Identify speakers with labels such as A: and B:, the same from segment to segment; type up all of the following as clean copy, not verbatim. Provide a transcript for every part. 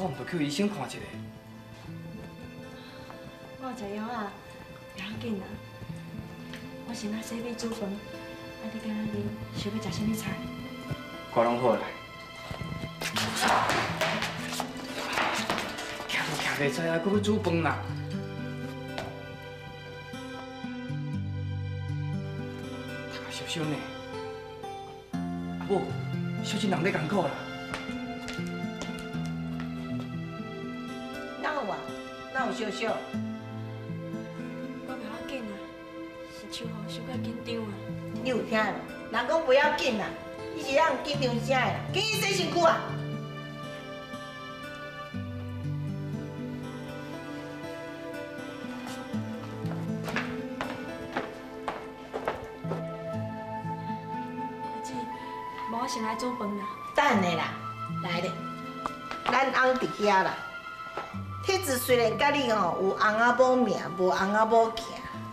A: 口，毋着去医生看一下。
B: 我有食药啊，不要紧啦。我先来洗米煮饭，啊，你今仔日想要食什么菜？
A: 我拢好啦。徛都徛袂出啊，搁要煮饭啦。小小呢？阿母，小真人咧艰苦啦。
C: 哪有啊？哪有小小？
B: 我不要紧啦，是手好伤较紧张啊。
C: 你有听无？人讲不要紧啦，你是让紧张啥的啦？紧去洗身躯啊！
B: 阿姊，无我先来煮饭啦。
C: 等下啦，来咧，咱翁伫遐啦。体质虽然甲你吼有翁仔某命，无翁仔某行，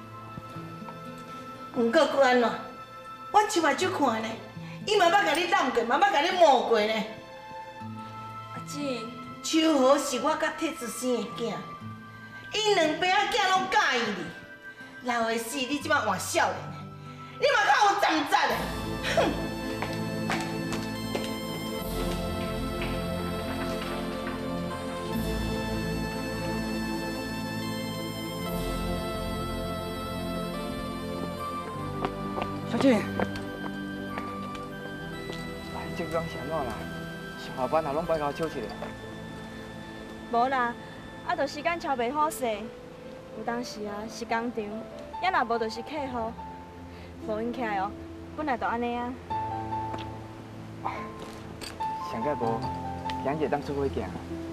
C: 毋过搁安怎？我手目睭看呢，伊嘛捌甲你揽过，嘛捌甲你摸过呢。
B: 阿姊，
C: 秋豪是我甲体质生的囝，因两爸仔囝拢介意你，老的死你即摆换少年的，你嘛较有站站的，哼！
A: 小姐，来，这桩是安怎啦？上下班也拢摆甲我笑一下。
B: 无啦，啊，着时间超袂好势，有当时啊是工厂，也若无就是客户，无运气哦，本来就安尼啊。
A: 上届无，今日当出伙行。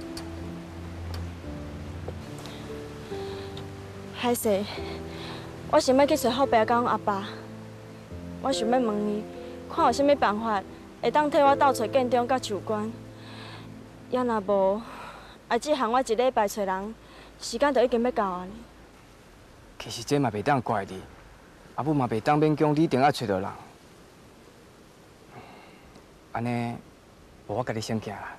B: 歹势，我想要去找后壁甲阮阿爸。我想要问伊，看有啥物办法会当替我斗找建中甲树关。也若无，阿姊喊我一礼拜找人，时间就已经要到啊。
A: 其实这嘛袂当怪你，阿母嘛袂当勉强你定爱找到人。安尼，无我甲你先行啦。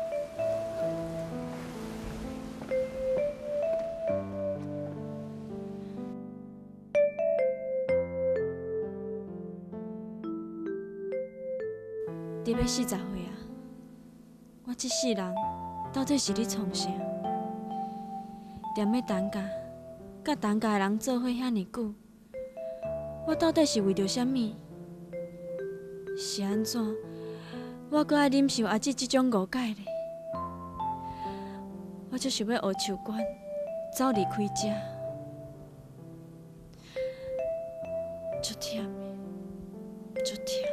B: 你要40岁啊！我这世人到底是咧创啥？踮咧东家，甲东家的人做伙遐尼久，我到底是为着啥物？是安怎？我搁爱忍受阿姊这种误解咧？我就想要学树管，走离开这，足忝的，足忝。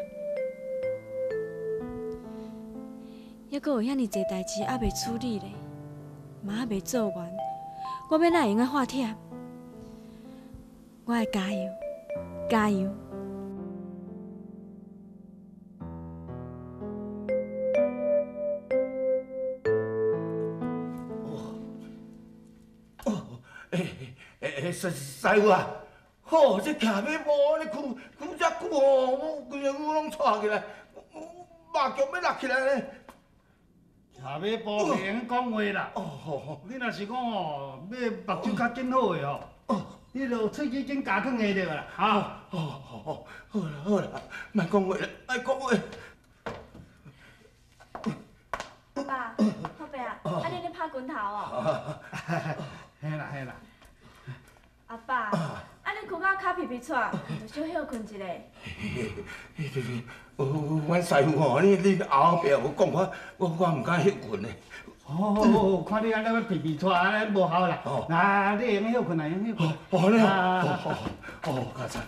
B: 还阁有遐尼济代志还袂处理咧，嘛还袂做完，我要哪会用啊化忝？我会加油，加油！
D: 师傅啊，吼，这骑马步你哭遮久哦，我规个骨拢拽起来，肉脚要落起来咧。
E: 骑马步袂用讲话啦。哦，你若是讲哦，要目睭较紧好的哦，你就喙齿紧加囥下着啦，哈。
D: 好啦，莫讲话啦，莫讲话。
B: 阿爸，后壁啊，啊你咧拍拳头哦？
E: 嘿啦。
B: 阿爸，啊你困到脚皮皮喘，就小休困一下。
D: 阮师傅吼，你后壁有讲我唔敢休困咧。
E: 哦，看你安尼皮皮喘，安尼无效啦。那你用休困啊，用休困。
D: 好咧，加载，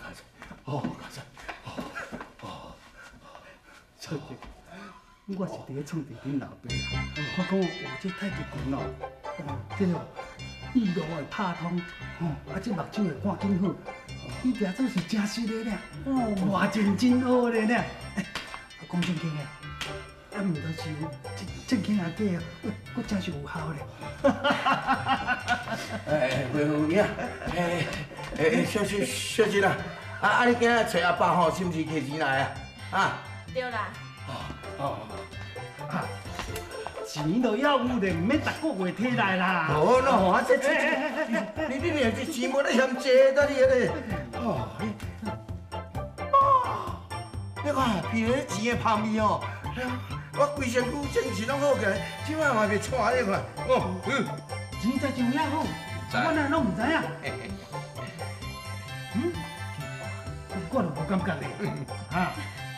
E: 小姐，我是伫咧创治恁老爸啦。我讲这太极拳哦，这哦。意路会拍通，啊，这目睭会看紧好，你抓做是真实的呢，外真真好的呢。讲正经的，啊，毋就是正经阿假啊，佫真是有效咧。
D: 小姐啊，啊，你今仔找阿爸吼，是毋是摕钱来啊？啊？
B: 对啦。
E: 啊， 钱就要有咧，唔免逐个月摕来啦。
D: 好喏，啊这，你俩这钱无咧嫌济，得你咧。哦，你看，比如钱的香味哦，我规身躯精神拢好起来，即摆嘛袂喘你看。哦，
E: 钱才上遐好，我哪拢唔知影。我就无感觉咧，啊。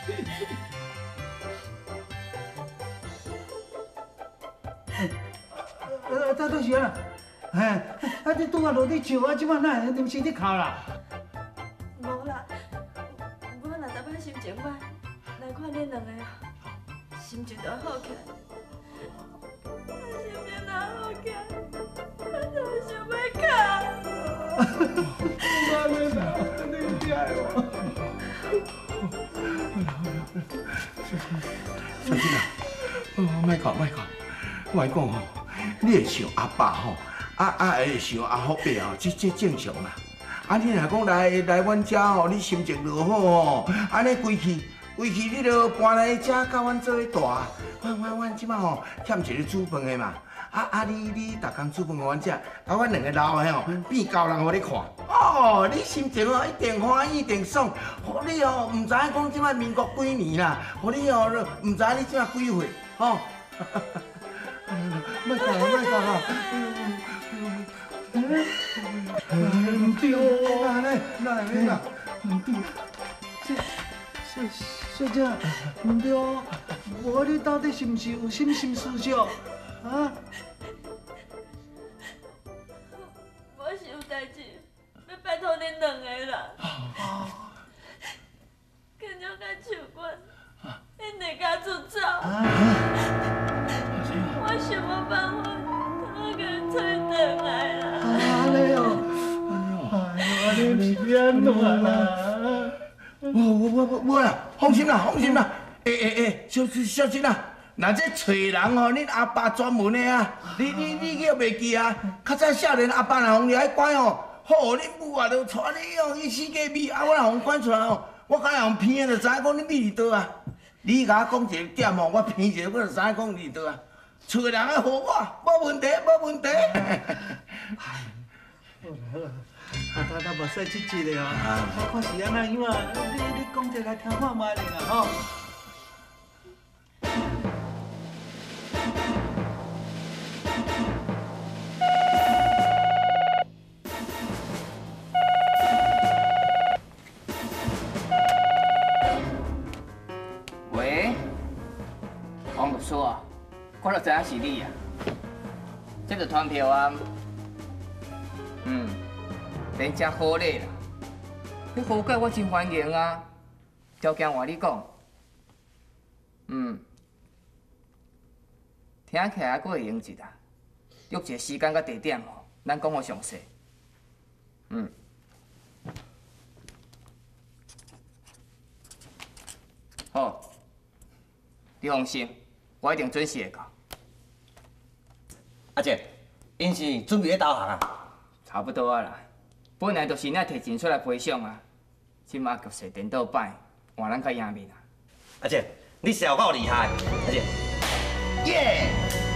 E: 这都是啊，你拄啊落去笑啊，即摆哪会啉生日哭啦？
B: 无啦，我若逐摆心情歹，来看恁两个，心情就好起来。心情若好起来，我就想要哭。
E: 我们哪能这样哦？
D: 小金啊，莫哭，我讲吼，你会想阿爸吼，会想阿福伯吼，这正常啦。你若讲来阮遮吼，你心情落好吼，安尼规气你就搬来遮甲阮做伙大。阮即摆吼欠一个煮饭的嘛，你逐工煮饭给阮食，阮两个老的吼变高人互你看。哦，你心情哦一定欢喜一定爽，互你哦唔知影讲即摆民国几年啦，互你哦唔知你即摆几岁，吼。莫讲啦。唔对啊，哪会啦？唔对，小姐，唔对哦，你到底是唔是有什心事少？啊？
B: 我是有代志，要拜托恁两个啦。更少甲手管，恁两家出走。我想要办法，我给恁找回来啦。
E: 安尼哦，安尼是安怎啦？
D: 无啦，放心啦。小金啊，若这找人吼，恁阿爸专门的啊，你叫袂记啊？较早少年阿爸若互掠去关吼，好，恁母啊就带你哦去四界米，我若互关出来吼，我敢若互骗就知影讲你秘伫倒啊。你甲我讲一个点吼，我骗一个，我就知影讲你伫倒啊。找人来好我，无问题。
E: 他无使即个哦，我看是安怎样啊？你讲者来听看卖咧啦吼。
A: 喂，王律师啊，我就知影是你啊。这个团票啊，真正好礼啦。你好解我真欢迎啊。条件话你讲，听起来还会用一啦。约一个时间甲地点吼，咱讲好详细。好，你放心，我一定准时会到。
F: 阿姐，因是准备咧投降啊？
A: 差不多啊啦，本来就是咱摕钱出来赔偿啊，即马局势颠倒摆，换咱较赢面啊。
F: 阿姐，你笑够厉害，阿姐，耶！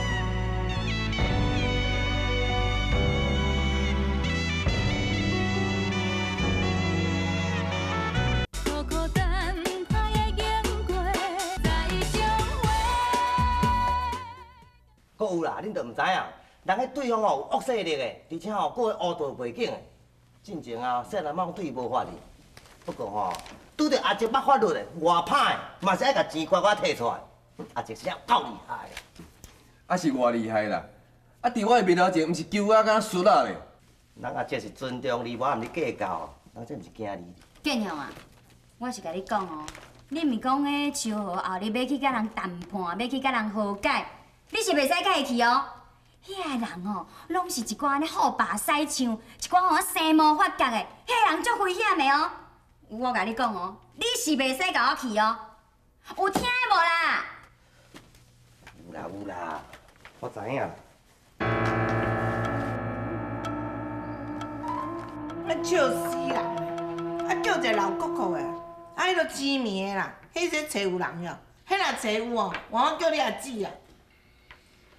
F: 搁有啦，恁都唔知影，人迄对方哦有恶势力的，而且哦搁有黑道背景的。进前啊，说人某对无法哩。不过吼，拄着阿姐捌法律的，外歹的，嘛是爱甲钱乖乖摕出来。阿姐是够厉害的。
G: 是偌厉害啦！伫我的面头前，毋是救啊，敢输啊咧。
F: 人阿姐是尊重你，我毋是计较，人这毋是惊你。
H: 建雄啊，我是甲你讲哦，你毋是讲迄秋和后日要去甲人谈判，要去甲人和解。你是袂使甲伊去哦，遐个人哦，拢是一寡安尼好白使唱，一寡吼生无法觉的，遐人足危险的哦。我甲你讲哦，你是袂使甲我去哦，有听无啦？
F: 有啦，我知影。
C: 笑死人！叫一个老国库的，迄个知名的啦，迄个找有人了，迄若找有哦，我叫你阿姊啦。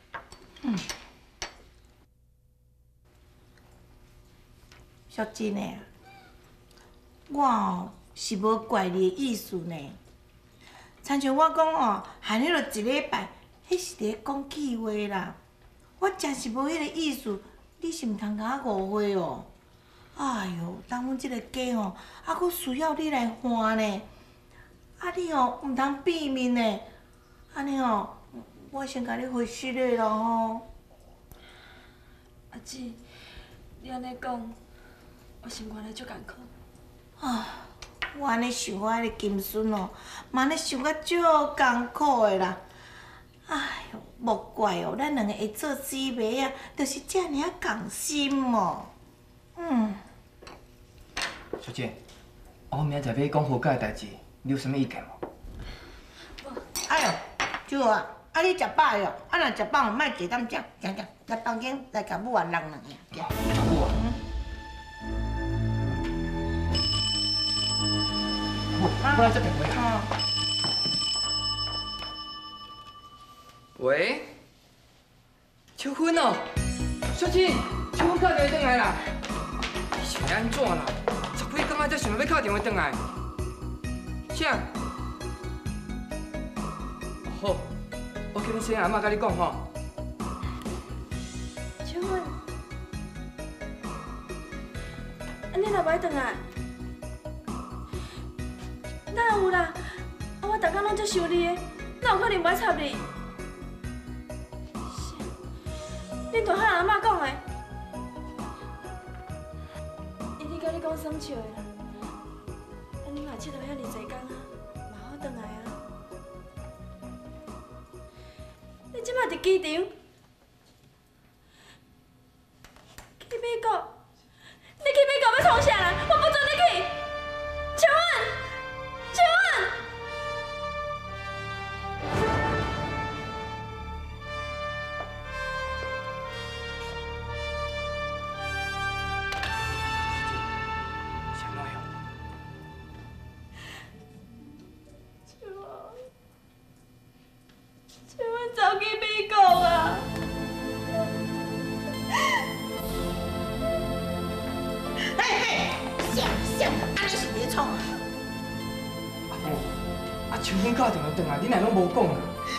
C: 小真的啊，我哦是无怪你的意思呢。亲像我讲哦，喊你落一礼拜，迄是伫讲气话啦。我真是无迄个意思，你是毋通甲我误会哦。哎哟，当阮即个家吼，还佫需要你来还呢。啊，你吼毋通变面呢。安尼吼，我先甲你回息咧咯吼。
B: 阿姊，你安尼讲，我心肝咧足艰苦。
C: 啊，我安尼想我迄个金孙哦，嘛安尼想甲足艰苦的啦。哎哟，莫怪哦，咱两个会做姊妹啊，就是遮尔啊共心哦。
A: 小姐，我明仔载要讲和解的代志，你有啥物意见无？
C: 哎哟，就啊，啊你食饱哟，啊若食饱莫加当食，行，来房间来甲母啊人两个，行。
A: 母啊。我来接电话。喂，秋芬哦，小姐，秋芬打电话转来啦。你是要安怎啦？10几工仔才想要打电话转来。啥？好，我叫恁先阿妈甲你讲吼。
B: 秋芬，安尼若袂转来？哪有啦？我逐工拢足想你的，哪有可能袂插你？恁大汉阿嬷讲的，伊咧甲你讲生笑的啦。安尼嘛佚佗遐尔济工啊，嘛好转来啊。你即摆伫机场，去美国？你去美国要创啥啦？我不准你去！秋恩，秋恩！走去美国啊！
C: 嘿，啥，安尼是伫创啊？
A: 阿母，秋芬打电话转来，恁哪拢无讲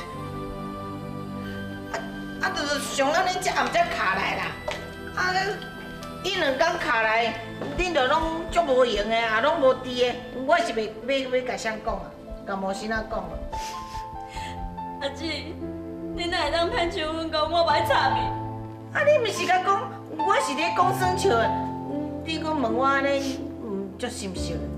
A: 啊？
C: 就是上安尼才暗才卡来啦。啊，伊两工卡来，恁就拢足无闲的啊，拢无伫的。我是要甲谁讲啊？甲毛先仔讲啊？
B: 阿姊，你哪会当骗秋芬讲我歹插你？
C: 啊，你毋是甲讲我是咧讲耍笑的，你搁问我安尼，足心笑的。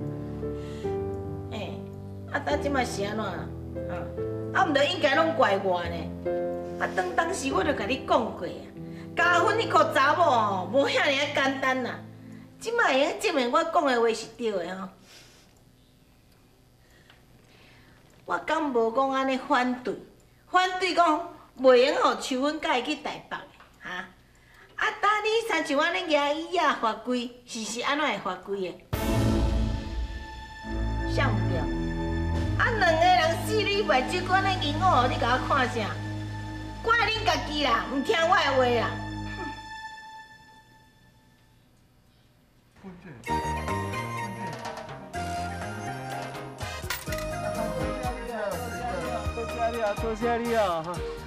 C: 即摆是安怎啊？毋着应该拢怪我呢。当时我就甲你讲过啊，加分迄个查某哦，无遐尔简单啦。即摆会证明我讲的话是对的吼。我敢无讲安尼反对讲袂用互秋芬甲伊去台北的哈。当你亲像安尼举伊啊罚跪，是安怎会罚跪的？想毋对。两个人死里白酒馆的银行，你甲我看啥？怪恁家己啦，唔听我的话啦。
E: 多谢你啊！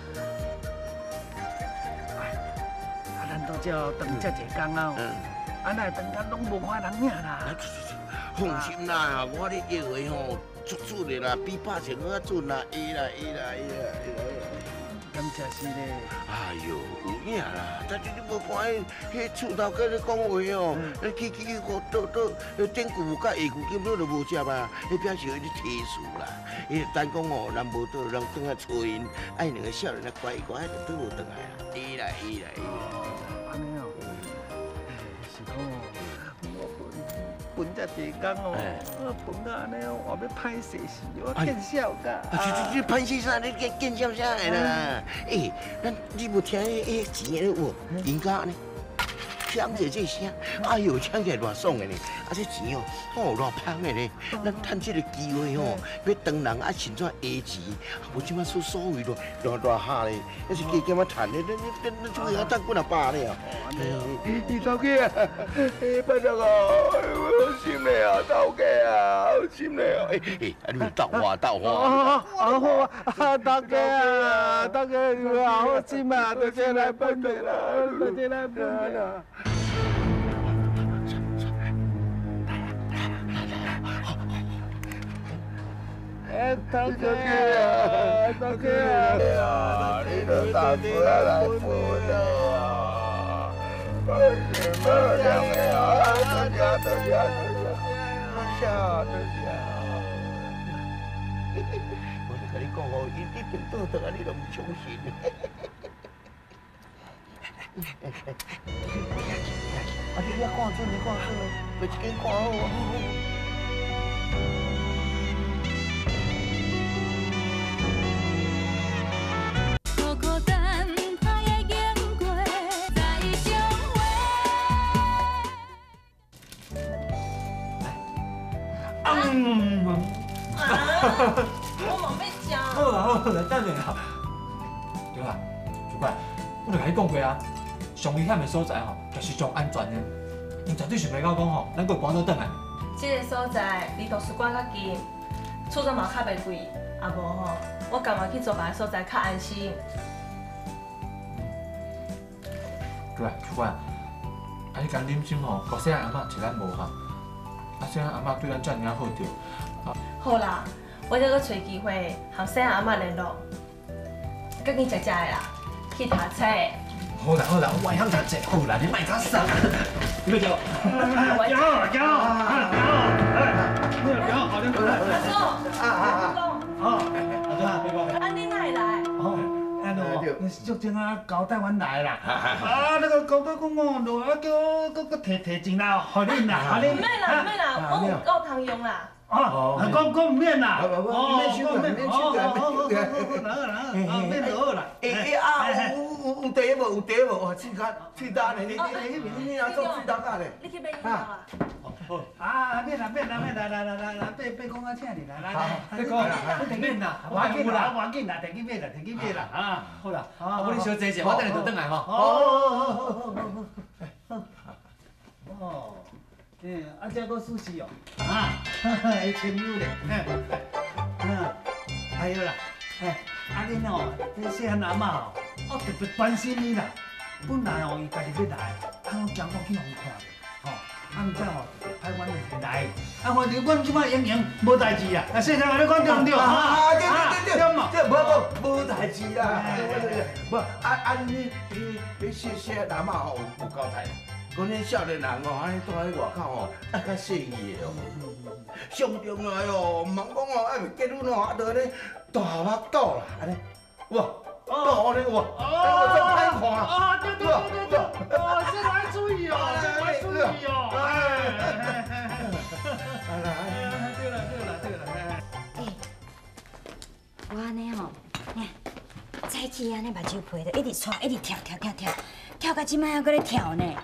E: 咱都叫等遮济工啊，哪会等甲拢无看人影啦？
D: 放心啦，我咧约的吼。足准的啦，比8千搁较准啦，会啦。
E: 感谢是咧。
D: 哎呦，有影啦，但是你无看迄厝头搁咧讲话哦，去倒顶句甲下句根本就无接啊，迄表示迄提示啦。伊单讲哦，人无倒，人转来找因，爱两个少年啊乖乖就倒无转来啦，会啦。
E: 安尼哦，是讲哦。分遮济工哦，分到安尼哦，我要歹势是，我见笑噶。
D: 你歹势啥？你见笑啥的啦？你无听迄钱的话，人家安尼， 抢者这声，哎呦，抢起来偌爽的呢！啊，这钱哦，哦偌芳的呢！咱趁这个机会哦，要当人啊，先怎下钱？我即摆所谓咯，偌下咧，要是加减啊赚咧，咱就要赚几啊百咧啊！你头家啊，拜托哦，心嘞啊，头家啊，心嘞哦，你们斗我。
E: 好啊，大家啊，大家你们好心啊，大家来帮忙啦，大家来帮忙啦。大家啊，大家啊，你都大哥来扶了，什么样的啊？大家，多谢。我就跟你讲哦，伊一定倒转啊，你都唔相信。啊，你看准，别一间看好啊。
C: 我冇要食。
I: 好啦，等下啦。对啦，主管，我就甲你讲过啊，上危险的所在吼，就是上安全的。因绝对想袂到讲吼，咱过关倒转来。
J: 这个所在离图书馆较近，厝总嘛较袂贵，啊无吼，我甘愿去做别个所在较安心。
I: 对啦，主管，啊你讲忍心吼，国细阿嬷对咱无好，啊细阿嬷对咱遮尔好着。
J: 好啦，我再搁找机会和细阿嬷联络，赶紧食的啦，去读册。
I: 好啦，我会晓读册。好啦，你莫讲啥。你要叫？好的。阿叔，别讲。
J: 安你哪会来？
E: 安怎？足正啊，交代阮来啦。那个交代讲哦，就啊叫我搁提钱啦，互恁啦，互恁。
J: 唔免啦，我有够通用啦。
E: 讲唔免啦，
D: 免收啦，免收啦，
E: 免就好啦。
D: 有茶无？喙干的，你哪做喙干啊咧？
J: 你去买饮料啊？
E: 免啦，来，别讲啊，请你来，
I: 别讲，免啦，
E: 要紧啦，摕去买啦，啊，好啦，
I: 我你小坐者，我等下就转来吼。
E: 哦。啊，这个苏西哦，会亲友咧，还有啦，啊恁哦，这细汉阿嬷哦，我特别关心你啦。本来哦，伊家己要来，我讲我去互伊看咧，吼，毋知哦，派阮来来，我哋阮即摆营无代志啊，细汉你讲对唔对？
D: 对，无代志啦，无，你细阿嬷哦有交代。讲恁少年人哦，安尼住喺外口哦，爱较细意的哦。上重要的哦，毋通讲哦，还未结婚哦，啊，就安尼大目肚啦，安尼，哇，肚安尼哇，我真歹看。对，
E: 这来注意哦，对了。
H: 我安尼吼，早起安尼目睭皮就一直喘，一直跳到即摆还搁咧跳呢。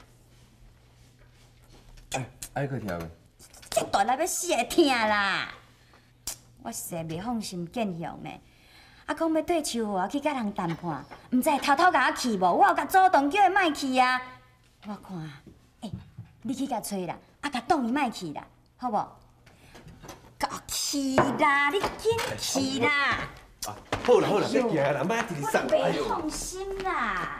G: 爱去跳个。
H: 这大力要死会疼啦！我实在袂放心建雄呢。啊，讲要对秋华去甲人谈判，毋知会偷偷甲我去无？我有甲主动叫伊莫去啊。我看，你去甲催啦，啊，甲挡伊莫去啦，好无？甲去啦，你紧去啦！
G: 好啦，别惊啦，莫直直送。
H: 袂放心啦。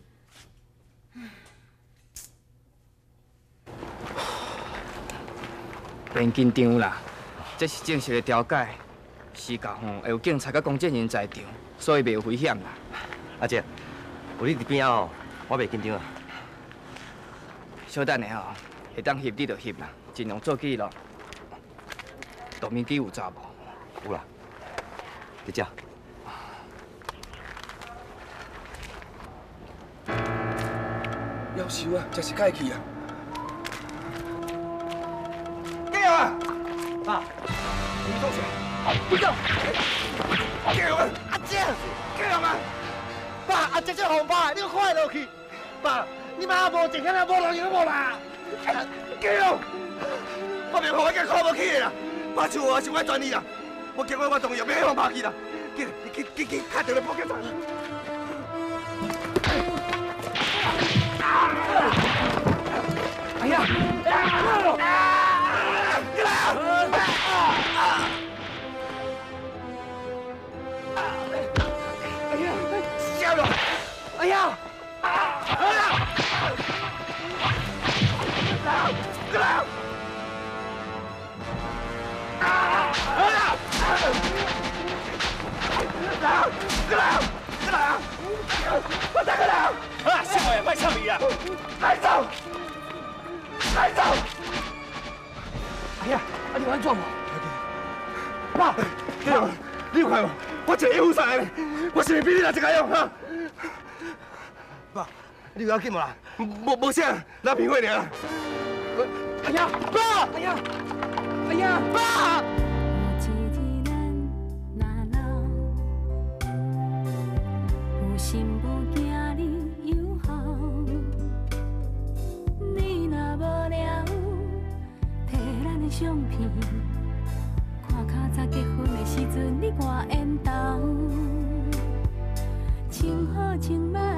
A: 变紧张啦，这是正式的调解，时间会有警察甲公证人在场，所以袂有危险啦。
F: 阿姐，有你伫边仔哦，我袂紧张啊。
A: 小等下吼，会当翕你就翕啦，尽量做记录。大面机有查无？
F: 有啦，伫遮。
G: 夭寿啊，真是该去啊！
D: 爸，你做啥？不要！叫阿姐，叫啊！爸，阿姐这红爸，你快落去！爸，
F: 你妈无钱，敢若无路用无啦？叫！我袂互我甲看无起的啦，把厝我是我专利啦，我结果我同意要向我拍去啦，去打电话报警察。
A: 哎呀！
F: 笑了！哎呀！我打个人！啊，小妹，别插你啊！快走！快走！哎呀，啊你安怎无？爸，你有看无？我一个医生来，我是比你来一个用哈。爸，你有要紧无啦？无啥，来评会尔。哎呀，爸！哎呀，哎呀，爸！
K: 心不惊你有效，你若无了，摕咱的相片，看较早结婚的时阵你外缘投，穿好穿歹。